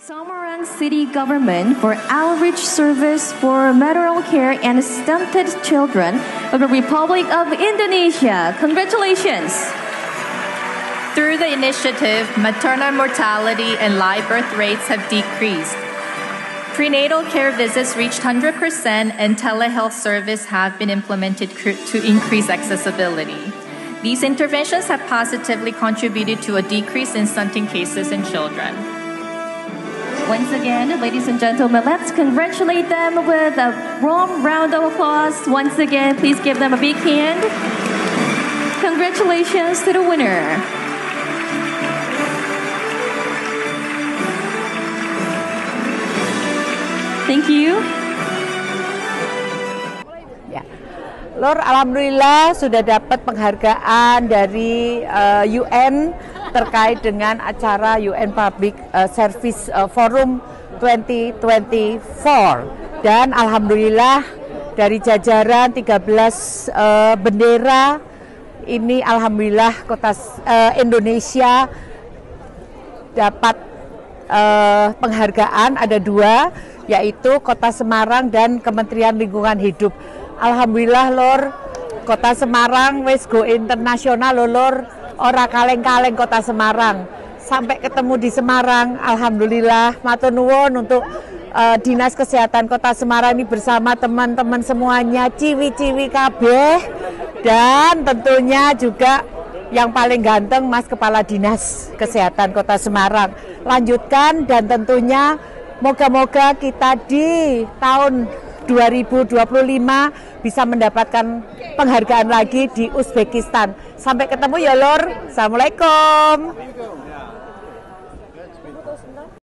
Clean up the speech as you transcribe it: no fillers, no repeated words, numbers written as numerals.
Samarang City Government for Outreach Service for Maternal Care and Stunted Children of the Republic of Indonesia. Congratulations! Through the initiative, maternal mortality and live birth rates have decreased. Prenatal care visits reached 100% and telehealth service have been implemented to increase accessibility. These interventions have positively contributed to a decrease in stunting cases in children. Once again, ladies and gentlemen, let's congratulate them with a warm round of applause. Once again, please give them a big hand. Congratulations to the winner. Thank you. Ya, Lor, alhamdulillah sudah dapat penghargaan dari UN terkait dengan acara UN Public Service Forum 2024, dan alhamdulillah dari jajaran 13 bendera ini alhamdulillah kota Indonesia dapat penghargaan, ada dua, yaitu Kota Semarang dan Kementerian Lingkungan Hidup. Alhamdulillah Lor, Kota Semarang wis go internasional Lor, ora kaleng-kaleng Kota Semarang. Sampai ketemu di Semarang, alhamdulillah matur nuwun untuk Dinas Kesehatan Kota Semarang ini bersama teman-teman semuanya, ciwi-ciwi kabeh, dan tentunya juga yang paling ganteng Mas Kepala Dinas Kesehatan Kota Semarang. Lanjutkan, dan tentunya moga-moga kita di tahun 2025 bisa mendapatkan penghargaan lagi di Uzbekistan. Sampai ketemu ya Lor. Assalamualaikum.